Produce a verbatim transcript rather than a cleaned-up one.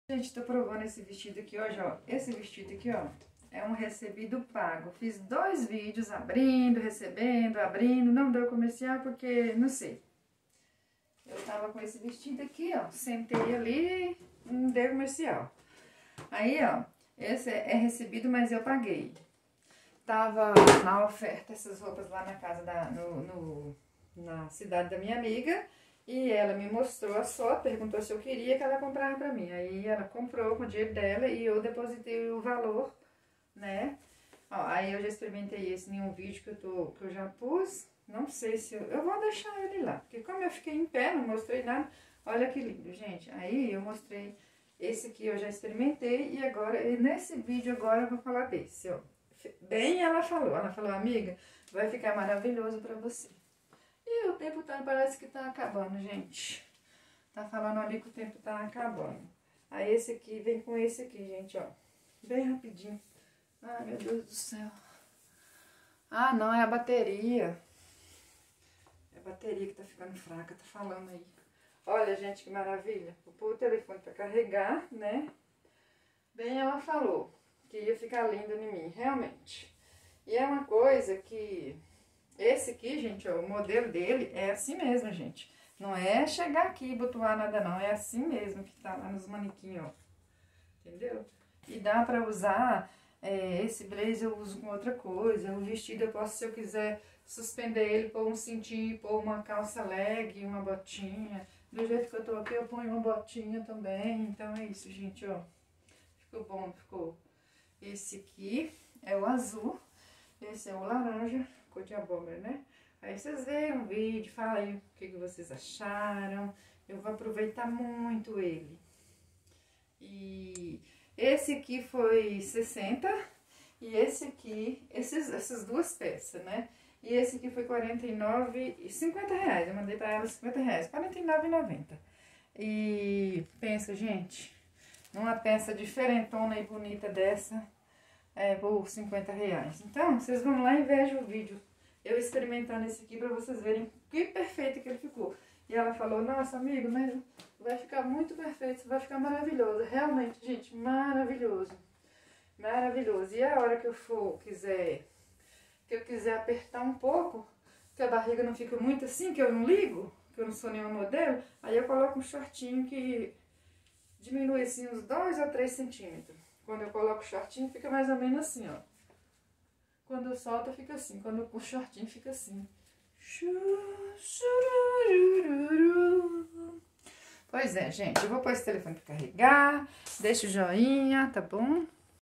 Gente, tô provando esse vestido aqui hoje, ó. Esse vestido aqui, ó, é um recebido pago. Fiz dois vídeos abrindo, recebendo, abrindo. Não deu comercial porque, não sei. Eu tava com esse vestido aqui, ó. Sentei ali, não deu comercial. Aí, ó, esse é recebido, mas eu paguei. Tava na oferta essas roupas lá na casa da... No, no, na cidade da minha amiga. E ela me mostrou a foto, perguntou se eu queria que ela comprava pra mim. Aí ela comprou com o dinheiro dela e eu depositei o valor, né? Ó, aí eu já experimentei esse em um vídeo que eu, tô, que eu já pus. Não sei se eu... Eu vou deixar ele lá, porque como eu fiquei em pé, não mostrei nada. Olha que lindo, gente. Aí eu mostrei esse aqui, eu já experimentei. E agora, e nesse vídeo agora eu vou falar desse, ó. Bem ela falou, ela falou, amiga, vai ficar maravilhoso pra você. E o tempo tá, parece que tá acabando, gente. Tá falando ali que o tempo tá acabando. Aí esse aqui vem com esse aqui, gente, ó. Bem rapidinho. Ai, meu Deus do céu. Ah, não, é a bateria. É a bateria que tá ficando fraca, tá falando aí. Olha, gente, que maravilha. Vou pôr o telefone pra carregar, né? Bem, ela falou que ia ficar lindo em mim, realmente. E é uma coisa que... Esse aqui, gente, ó, o modelo dele é assim mesmo, gente. Não é chegar aqui e botuar nada, não. É assim mesmo que tá lá nos manequins, ó. Entendeu? E dá pra usar, é, esse blazer eu uso com outra coisa. O vestido eu posso, se eu quiser, suspender ele, pôr um cintinho, pôr uma calça leg, uma botinha. Do jeito que eu tô aqui, eu ponho uma botinha também. Então é isso, gente, ó. Ficou bom, ficou. Esse aqui é o azul. Esse é o laranja. Cor de abóbora, né? Aí vocês veem um vídeo, fala aí o que, que vocês acharam. Eu vou aproveitar muito ele. E esse aqui foi sessenta. E esse aqui, esses, essas duas peças, né? E esse aqui foi quarenta e nove e cinquenta reais. Eu mandei pra ela cinquenta reais. quarenta e nove e noventa. E pensa, gente, numa peça diferentona e bonita dessa, é, por cinquenta reais. Então, vocês vão lá e vejam o vídeo. Eu experimentando esse aqui pra vocês verem que perfeito que ele ficou. E ela falou, nossa, amigo, mas vai ficar muito perfeito, vai ficar maravilhoso. Realmente, gente, maravilhoso. Maravilhoso. E a hora que eu for, quiser, que eu quiser apertar um pouco, que a barriga não fica muito assim, que eu não ligo, que eu não sou nenhum modelo, aí eu coloco um shortinho que diminui assim uns dois ou três centímetros. Quando eu coloco o shortinho, fica mais ou menos assim, ó. Quando eu solto, fica assim. Quando eu puxo o shortinho, fica assim. Pois é, gente. Eu vou pôr esse telefone pra carregar. Deixa o joinha, tá bom?